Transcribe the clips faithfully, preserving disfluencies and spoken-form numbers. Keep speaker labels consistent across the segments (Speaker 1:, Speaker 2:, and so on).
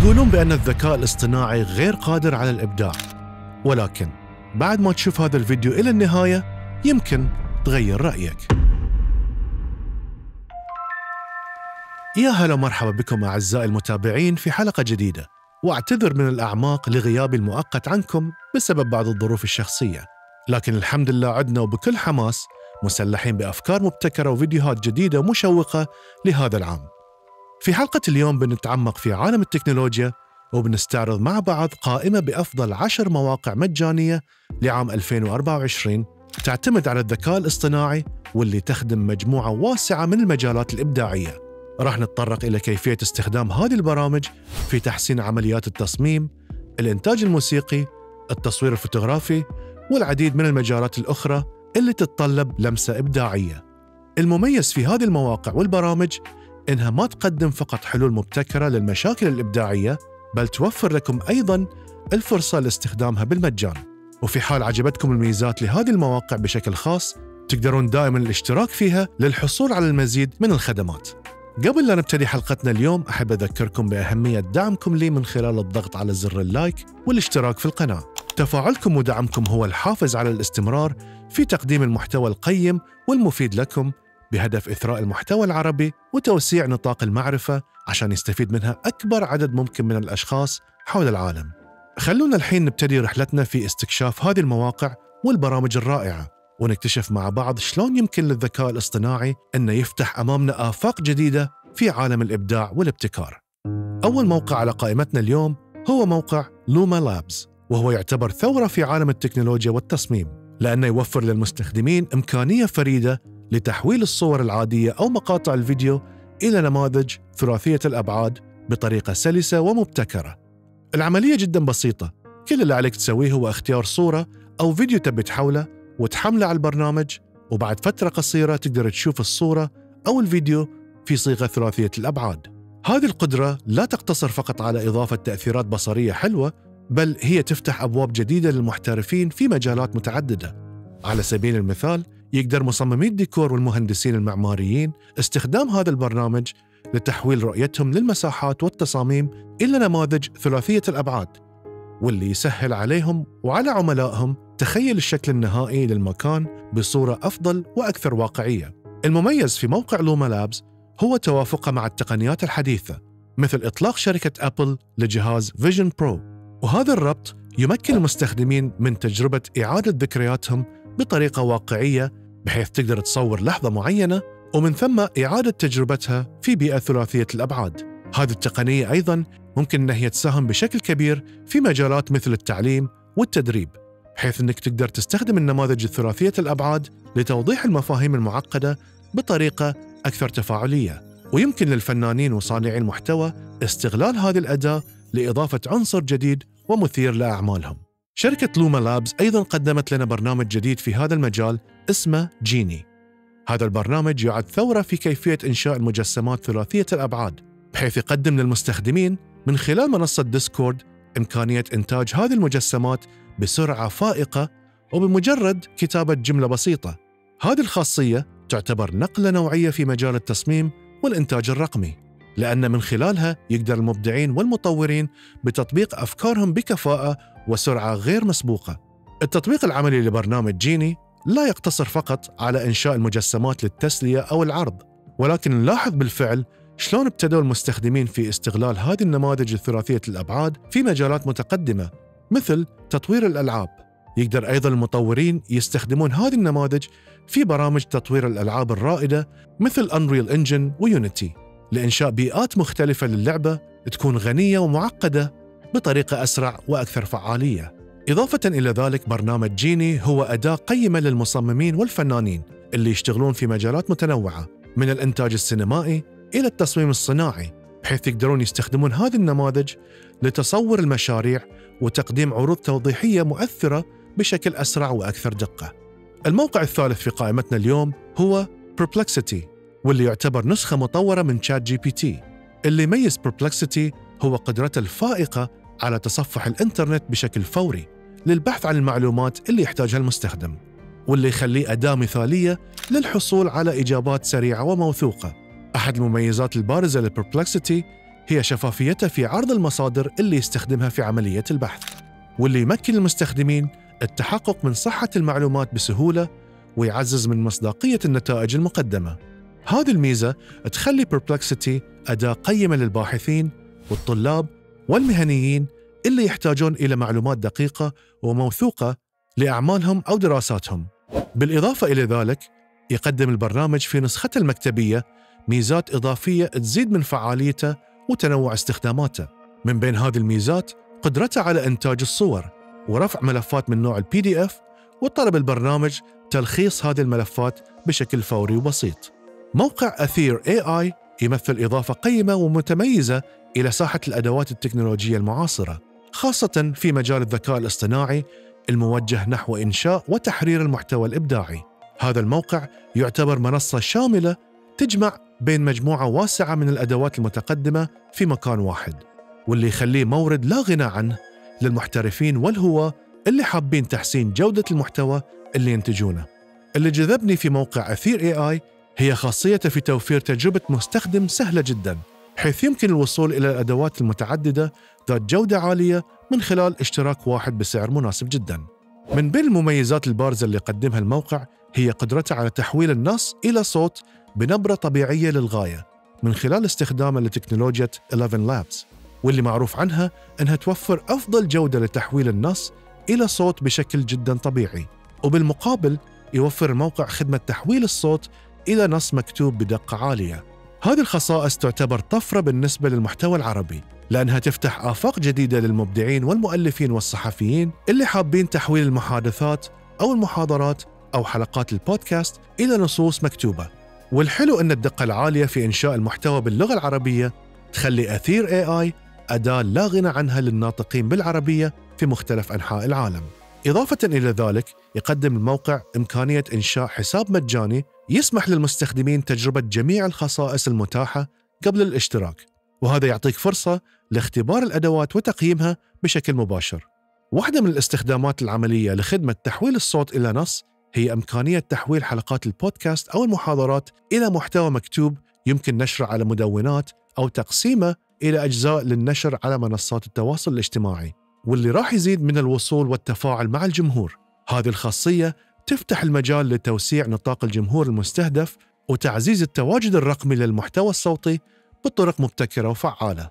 Speaker 1: يقولون بأن الذكاء الاصطناعي غير قادر على الإبداع، ولكن بعد ما تشوف هذا الفيديو إلى النهاية يمكن تغير رأيك. يا هلا ومرحبا بكم أعزائي المتابعين في حلقة جديدة، وأعتذر من الأعماق لغيابي المؤقت عنكم بسبب بعض الظروف الشخصية، لكن الحمد لله عدنا وبكل حماس مسلحين بأفكار مبتكرة وفيديوهات جديدة ومشوقة لهذا العام. في حلقة اليوم بنتعمق في عالم التكنولوجيا وبنستعرض مع بعض قائمة بأفضل عشر مواقع مجانية لعام ألفين وأربعة وعشرين تعتمد على الذكاء الاصطناعي واللي تخدم مجموعة واسعة من المجالات الإبداعية. راح نتطرق إلى كيفية استخدام هذه البرامج في تحسين عمليات التصميم، الإنتاج الموسيقي، التصوير الفوتوغرافي والعديد من المجالات الأخرى اللي تتطلب لمسة إبداعية. المميز في هذه المواقع والبرامج إنها ما تقدم فقط حلول مبتكرة للمشاكل الإبداعية، بل توفر لكم أيضاً الفرصة لاستخدامها بالمجان. وفي حال عجبتكم الميزات لهذه المواقع بشكل خاص، تقدرون دائماً الاشتراك فيها للحصول على المزيد من الخدمات. قبل لا نبتدي حلقتنا اليوم، أحب أذكركم بأهمية دعمكم لي من خلال الضغط على زر اللايك والاشتراك في القناة. تفاعلكم ودعمكم هو الحافز على الاستمرار في تقديم المحتوى القيم والمفيد لكم، بهدف إثراء المحتوى العربي وتوسيع نطاق المعرفة عشان يستفيد منها أكبر عدد ممكن من الأشخاص حول العالم. خلونا الحين نبتدي رحلتنا في استكشاف هذه المواقع والبرامج الرائعة، ونكتشف مع بعض شلون يمكن للذكاء الاصطناعي أنه يفتح أمامنا آفاق جديدة في عالم الإبداع والابتكار. أول موقع على قائمتنا اليوم هو موقع لوما لابز، وهو يعتبر ثورة في عالم التكنولوجيا والتصميم، لأنه يوفر للمستخدمين إمكانية فريدة لتحويل الصور العادية أو مقاطع الفيديو إلى نماذج ثلاثية الأبعاد بطريقة سلسة ومبتكرة. العملية جدا بسيطة، كل اللي عليك تسويه هو اختيار صورة أو فيديو تبي تحوله وتحمله على البرنامج، وبعد فترة قصيرة تقدر تشوف الصورة أو الفيديو في صيغة ثلاثية الأبعاد. هذه القدرة لا تقتصر فقط على إضافة تأثيرات بصرية حلوة، بل هي تفتح أبواب جديدة للمحترفين في مجالات متعددة. على سبيل المثال، يقدر مصممي الديكور والمهندسين المعماريين استخدام هذا البرنامج لتحويل رؤيتهم للمساحات والتصاميم إلى نماذج ثلاثية الأبعاد، واللي يسهل عليهم وعلى عملائهم تخيل الشكل النهائي للمكان بصورة أفضل وأكثر واقعية. المميز في موقع لوما لابز هو توافقه مع التقنيات الحديثة، مثل إطلاق شركة أبل لجهاز فيجن برو، وهذا الربط يمكن المستخدمين من تجربة إعادة ذكرياتهم بطريقة واقعية، بحيث تقدر تصور لحظة معينة ومن ثم إعادة تجربتها في بيئة ثلاثية الأبعاد. هذه التقنية أيضاً ممكن أن هي تساهم بشكل كبير في مجالات مثل التعليم والتدريب، بحيث أنك تقدر تستخدم النماذج الثلاثية الأبعاد لتوضيح المفاهيم المعقدة بطريقة أكثر تفاعلية. ويمكن للفنانين وصانعي المحتوى استغلال هذه الأداة لإضافة عنصر جديد ومثير لأعمالهم. شركة لوما لابز أيضاً قدمت لنا برنامج جديد في هذا المجال اسمه جيني. هذا البرنامج يعد ثورة في كيفية إنشاء المجسمات ثلاثية الأبعاد، بحيث يقدم للمستخدمين من خلال منصة ديسكورد إمكانية إنتاج هذه المجسمات بسرعة فائقة وبمجرد كتابة جملة بسيطة. هذه الخاصية تعتبر نقلة نوعية في مجال التصميم والإنتاج الرقمي، لأن من خلالها يقدر المبدعين والمطورين بتطبيق أفكارهم بكفاءة وسرعة غير مسبوقة. التطبيق العملي لبرنامج جيني لا يقتصر فقط على إنشاء المجسمات للتسلية أو العرض، ولكن نلاحظ بالفعل شلون ابتدوا المستخدمين في استغلال هذه النماذج الثلاثية الأبعاد في مجالات متقدمة مثل تطوير الألعاب. يقدر أيضاً المطورين يستخدمون هذه النماذج في برامج تطوير الألعاب الرائدة مثل Unreal Engine ويونيتي، لإنشاء بيئات مختلفة للعبة تكون غنية ومعقدة بطريقة أسرع وأكثر فعالية. إضافة إلى ذلك، برنامج جيني هو أداة قيمة للمصممين والفنانين اللي يشتغلون في مجالات متنوعة، من الإنتاج السينمائي إلى التصميم الصناعي، بحيث يقدرون يستخدمون هذه النماذج لتصور المشاريع وتقديم عروض توضيحية مؤثرة بشكل أسرع وأكثر دقة. الموقع الثالث في قائمتنا اليوم هو Perplexity، واللي يعتبر نسخة مطورة من شات جي بي تي. اللي يميز Perplexity هو قدرته الفائقة على تصفح الإنترنت بشكل فوري للبحث عن المعلومات اللي يحتاجها المستخدم، واللي يخليه أداة مثالية للحصول على إجابات سريعة وموثوقة. أحد المميزات البارزة لبربلكسيتي هي شفافيتها في عرض المصادر اللي يستخدمها في عملية البحث، واللي يمكن المستخدمين التحقق من صحة المعلومات بسهولة ويعزز من مصداقية النتائج المقدمة. هذه الميزة تخلي Perplexity أداة قيمة للباحثين والطلاب والمهنيين اللي يحتاجون إلى معلومات دقيقة وموثوقة لأعمالهم أو دراساتهم. بالإضافة إلى ذلك، يقدم البرنامج في نسخته المكتبية ميزات إضافية تزيد من فعاليته وتنوع استخداماته. من بين هذه الميزات قدرته على إنتاج الصور ورفع ملفات من نوع البي دي إف، وطلب البرنامج تلخيص هذه الملفات بشكل فوري وبسيط. موقع أثير إيه آي يمثل إضافة قيمة ومتميزة إلى ساحة الأدوات التكنولوجية المعاصرة، خاصة في مجال الذكاء الاصطناعي الموجه نحو إنشاء وتحرير المحتوى الإبداعي. هذا الموقع يعتبر منصة شاملة تجمع بين مجموعة واسعة من الأدوات المتقدمة في مكان واحد، واللي يخليه مورد لا غنى عنه للمحترفين والهواة اللي حابين تحسين جودة المحتوى اللي ينتجونه. اللي جذبني في موقع أثير إيه آي هي خاصيته في توفير تجربة مستخدم سهلة جدا، حيث يمكن الوصول إلى الأدوات المتعددة ذات جودة عالية من خلال اشتراك واحد بسعر مناسب جدا. من بين المميزات البارزة اللي يقدمها الموقع هي قدرته على تحويل النص إلى صوت بنبرة طبيعية للغاية من خلال استخدامه لتكنولوجيا إحدى عشر لابس، واللي معروف عنها أنها توفر أفضل جودة لتحويل النص إلى صوت بشكل جدا طبيعي. وبالمقابل يوفر الموقع خدمة تحويل الصوت إلى نص مكتوب بدقة عالية. هذه الخصائص تعتبر طفرة بالنسبة للمحتوى العربي، لأنها تفتح آفاق جديدة للمبدعين والمؤلفين والصحفيين اللي حابين تحويل المحادثات أو المحاضرات أو حلقات البودكاست إلى نصوص مكتوبة. والحلو أن الدقة العالية في إنشاء المحتوى باللغة العربية تخلي أثير إيه آي أداة لا غنى عنها للناطقين بالعربية في مختلف أنحاء العالم. إضافة إلى ذلك، يقدم الموقع إمكانية إنشاء حساب مجاني يسمح للمستخدمين تجربة جميع الخصائص المتاحة قبل الاشتراك، وهذا يعطيك فرصة لاختبار الأدوات وتقييمها بشكل مباشر. واحدة من الاستخدامات العملية لخدمة تحويل الصوت إلى نص هي إمكانية تحويل حلقات البودكاست أو المحاضرات إلى محتوى مكتوب يمكن نشره على مدونات أو تقسيمه إلى أجزاء للنشر على منصات التواصل الاجتماعي، واللي راح يزيد من الوصول والتفاعل مع الجمهور. هذه الخاصية تفتح المجال لتوسيع نطاق الجمهور المستهدف وتعزيز التواجد الرقمي للمحتوى الصوتي بطرق مبتكرة وفعالة.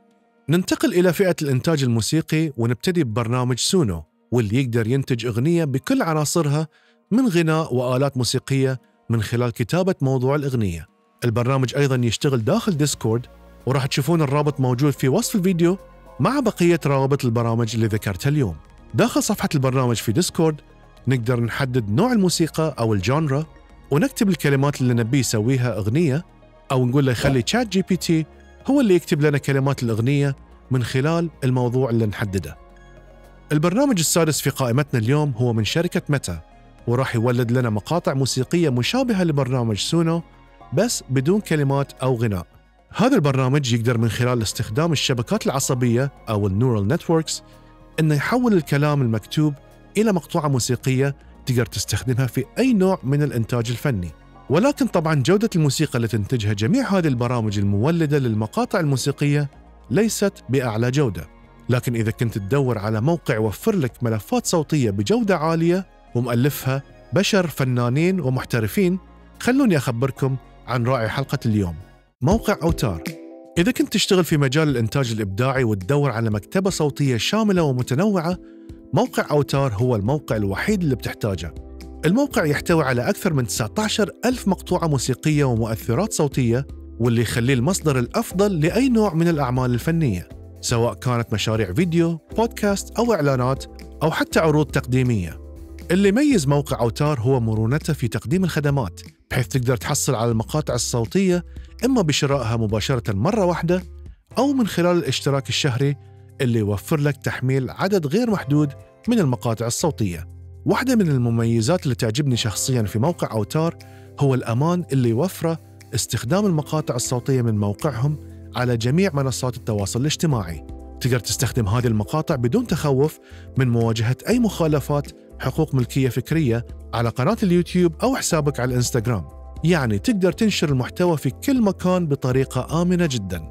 Speaker 1: ننتقل إلى فئة الإنتاج الموسيقي ونبتدي ببرنامج سونو، واللي يقدر ينتج أغنية بكل عناصرها من غناء وآلات موسيقية من خلال كتابة موضوع الأغنية. البرنامج أيضاً يشتغل داخل ديسكورد، وراح تشوفون الرابط موجود في وصف الفيديو مع بقية روابط البرامج اللي ذكرتها اليوم. داخل صفحة البرنامج في ديسكورد نقدر نحدد نوع الموسيقى أو الجانرا، ونكتب الكلمات اللي نبي يسويها أغنية، أو نقول له يخلي تشات جي بي تي هو اللي يكتب لنا كلمات الأغنية من خلال الموضوع اللي نحدده. البرنامج السادس في قائمتنا اليوم هو من شركة ميتا، وراح يولد لنا مقاطع موسيقية مشابهة لبرنامج سونو بس بدون كلمات أو غناء. هذا البرنامج يقدر من خلال استخدام الشبكات العصبية أو النورال نتوركس إنه يحول الكلام المكتوب إلى مقطوعة موسيقية تقدر تستخدمها في أي نوع من الإنتاج الفني. ولكن طبعاً جودة الموسيقى اللي تنتجها جميع هذه البرامج المولدة للمقاطع الموسيقية ليست بأعلى جودة، لكن إذا كنت تدور على موقع يوفر لك ملفات صوتية بجودة عالية ومؤلفها بشر فنانين ومحترفين، خلوني أخبركم عن راعي حلقة اليوم، موقع أوتار. إذا كنت تشتغل في مجال الإنتاج الإبداعي وتدور على مكتبة صوتية شاملة ومتنوعة، موقع أوتار هو الموقع الوحيد اللي بتحتاجه. الموقع يحتوي على أكثر من تسعة عشر ألف مقطوعة موسيقية ومؤثرات صوتية، واللي يخليه المصدر الأفضل لأي نوع من الأعمال الفنية، سواء كانت مشاريع فيديو، بودكاست أو إعلانات أو حتى عروض تقديمية. اللي يميز موقع أوتار هو مرونته في تقديم الخدمات، بحيث تقدر تحصل على المقاطع الصوتية إما بشرائها مباشرة مرة واحدة أو من خلال الاشتراك الشهري اللي يوفر لك تحميل عدد غير محدود من المقاطع الصوتية. واحدة من المميزات اللي تعجبني شخصياً في موقع أوتار هو الأمان اللي يوفره استخدام المقاطع الصوتية من موقعهم على جميع منصات التواصل الاجتماعي. تقدر تستخدم هذه المقاطع بدون تخوف من مواجهة أي مخالفات حقوق ملكية فكرية على قناة اليوتيوب أو حسابك على الإنستغرام. يعني تقدر تنشر المحتوى في كل مكان بطريقة آمنة جداً.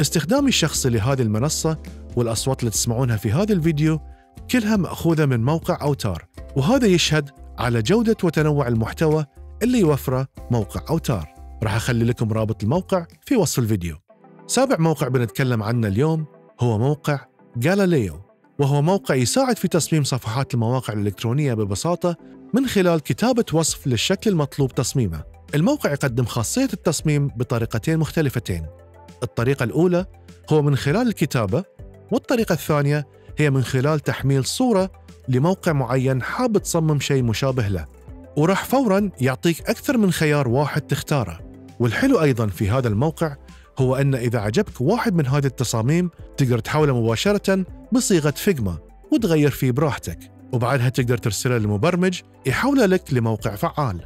Speaker 1: استخدامي الشخصي لهذه المنصة والأصوات اللي تسمعونها في هذا الفيديو كلها مأخوذة من موقع أوتار، وهذا يشهد على جودة وتنوع المحتوى اللي يوفره موقع أوتار. راح أخلي لكم رابط الموقع في وصف الفيديو. سابع موقع بنتكلم عنه اليوم هو موقع غاليليو، وهو موقع يساعد في تصميم صفحات المواقع الإلكترونية ببساطة من خلال كتابة وصف للشكل المطلوب تصميمه. الموقع يقدم خاصية التصميم بطريقتين مختلفتين. الطريقة الأولى هو من خلال الكتابة، والطريقة الثانية هي من خلال تحميل صورة لموقع معين حاب تصمم شيء مشابه له، وراح فوراً يعطيك أكثر من خيار واحد تختاره. والحلو أيضاً في هذا الموقع هو أن إذا عجبك واحد من هذه التصاميم تقدر تحوله مباشرة بصيغة فيجما وتغير فيه براحتك، وبعدها تقدر ترسله للمبرمج يحوله لك لموقع فعال.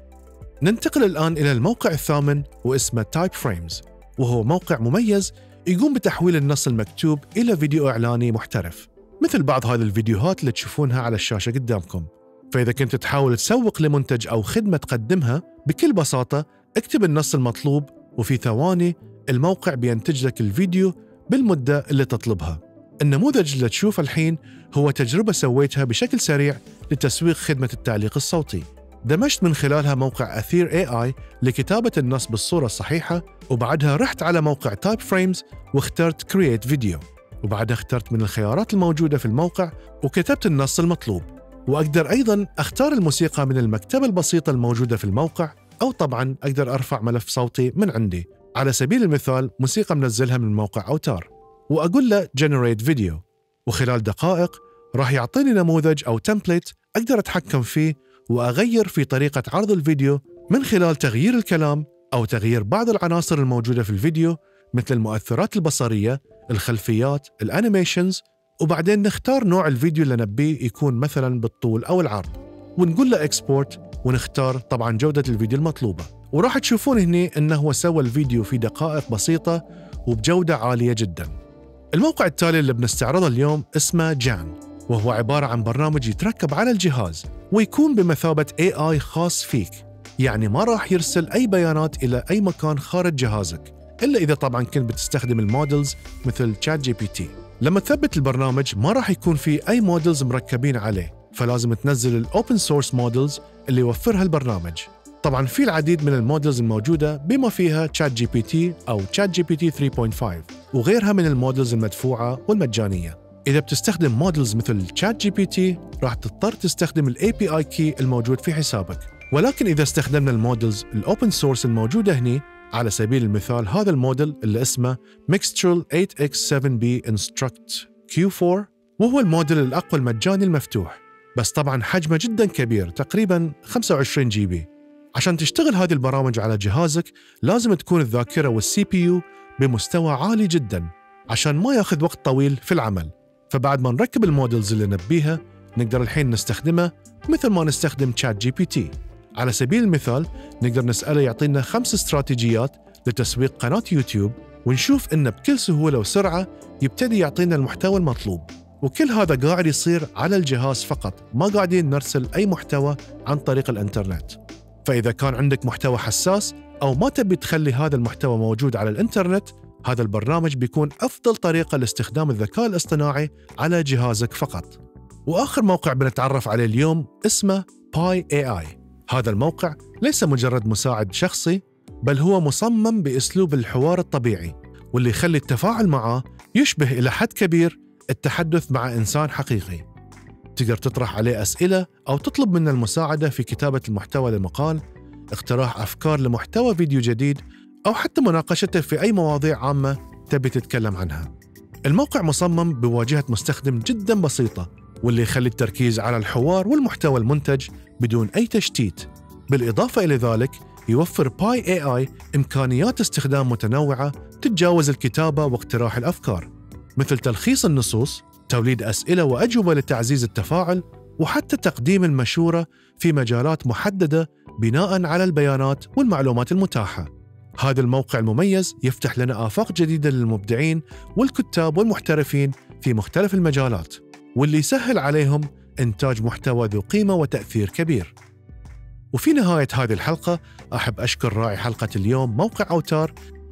Speaker 1: ننتقل الآن إلى الموقع الثامن واسمه تايب فريمز، وهو موقع مميز يقوم بتحويل النص المكتوب إلى فيديو إعلاني محترف، مثل بعض هذه الفيديوهات اللي تشوفونها على الشاشة قدامكم. فإذا كنت تحاول تسوق لمنتج أو خدمة تقدمها، بكل بساطة اكتب النص المطلوب وفي ثواني الموقع بينتج لك الفيديو بالمدة اللي تطلبها. النموذج اللي تشوفه الحين هو تجربة سويتها بشكل سريع لتسويق خدمة التعليق الصوتي. دمجت من خلالها موقع أثير إيه آي لكتابة النص بالصورة الصحيحة، وبعدها رحت على موقع تايب فريمز واخترت Create Video، وبعدها اخترت من الخيارات الموجودة في الموقع وكتبت النص المطلوب. وأقدر أيضاً أختار الموسيقى من المكتبة البسيطة الموجودة في الموقع، أو طبعاً أقدر أرفع ملف صوتي من عندي، على سبيل المثال موسيقى منزلها من موقع أوتار، وأقول له Generate Video، وخلال دقائق راح يعطيني نموذج أو تمبليت أقدر أتحكم فيه وأغير في طريقة عرض الفيديو من خلال تغيير الكلام أو تغيير بعض العناصر الموجودة في الفيديو مثل المؤثرات البصرية، الخلفيات، الأنيميشنز، وبعدين نختار نوع الفيديو اللي نبيه يكون مثلا بالطول أو العرض، ونقول له إكسبورت، ونختار طبعا جودة الفيديو المطلوبة. وراح تشوفون هنا أنه هو سوى الفيديو في دقائق بسيطة وبجودة عالية جدا. الموقع التالي اللي بنستعرضه اليوم اسمه جان، وهو عبارة عن برنامج يتركب على الجهاز ويكون بمثابة إيه آي خاص فيك، يعني ما راح يرسل أي بيانات إلى أي مكان خارج جهازك، إلا إذا طبعاً كنت بتستخدم المودلز مثل تشات جي بي تي. لما تثبت البرنامج ما راح يكون في أي مودلز مركبين عليه، فلازم تنزل الأوبن سورس مودلز اللي يوفرها البرنامج. طبعاً في العديد من المودلز الموجودة بما فيها تشات جي بي تي أو تشات جي بي تي ثلاثة فاصلة خمسة وغيرها من المودلز المدفوعة والمجانية. إذا بتستخدم مودلز مثل تشات جي بي تي راح تضطر تستخدم ال إيه بي آي key الموجود في حسابك، ولكن إذا استخدمنا المودلز الأوبن سورس الموجودة هنا، على سبيل المثال هذا الموديل اللي اسمه Mixtral ثمانية إكس سبعة بي Instruct كيو فور، وهو الموديل الأقوى المجاني المفتوح، بس طبعاً حجمه جداً كبير تقريباً خمسة وعشرين جي بي. عشان تشتغل هذه البرامج على جهازك لازم تكون الذاكرة والسي بي يو بمستوى عالي جداً عشان ما ياخذ وقت طويل في العمل. فبعد ما نركب المودلز اللي نبيها نقدر الحين نستخدمه مثل ما نستخدم تشات جي بي تي. على سبيل المثال نقدر نسأله يعطينا خمس استراتيجيات لتسويق قناة يوتيوب، ونشوف إنه بكل سهولة وسرعة يبتدي يعطينا المحتوى المطلوب. وكل هذا قاعد يصير على الجهاز فقط، ما قاعدين نرسل أي محتوى عن طريق الإنترنت. فإذا كان عندك محتوى حساس أو ما تبي تخلي هذا المحتوى موجود على الإنترنت، هذا البرنامج بيكون أفضل طريقة لاستخدام الذكاء الاصطناعي على جهازك فقط. وآخر موقع بنتعرف عليه اليوم اسمه باي إيه آي. هذا الموقع ليس مجرد مساعد شخصي، بل هو مصمم بأسلوب الحوار الطبيعي، واللي يخلي التفاعل معه يشبه إلى حد كبير التحدث مع إنسان حقيقي. تقدر تطرح عليه أسئلة أو تطلب منه المساعدة في كتابة المحتوى للمقال، اقتراح أفكار لمحتوى فيديو جديد، أو حتى مناقشته في أي مواضيع عامة تبي تتكلم عنها. الموقع مصمم بواجهة مستخدم جدا بسيطة، واللي يخلي التركيز على الحوار والمحتوى المنتج بدون أي تشتيت. بالإضافة إلى ذلك يوفر باي إيه آي إمكانيات استخدام متنوعة تتجاوز الكتابة واقتراح الأفكار، مثل تلخيص النصوص، توليد أسئلة وأجوبة لتعزيز التفاعل، وحتى تقديم المشورة في مجالات محددة بناء على البيانات والمعلومات المتاحة. هذا الموقع المميز يفتح لنا آفاق جديدة للمبدعين والكتاب والمحترفين في مختلف المجالات، واللي يسهل عليهم إنتاج محتوى ذو قيمة وتأثير كبير. وفي نهاية هذه الحلقة أحب أشكر راعي حلقة اليوم موقع أوتار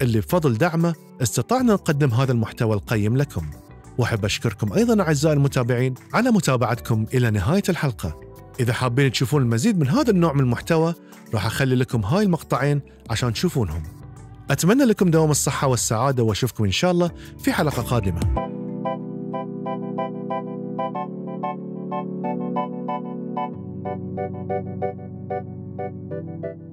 Speaker 1: اللي بفضل دعمه استطعنا نقدم هذا المحتوى القيم لكم. وأحب أشكركم أيضاً أعزائي المتابعين على متابعتكم إلى نهاية الحلقة. إذا حابين تشوفون المزيد من هذا النوع من المحتوى راح أخلي لكم هاي المقطعين عشان تشوفونهم. أتمنى لكم دوام الصحة والسعادة، وأشوفكم إن شاء الله في حلقة قادمة.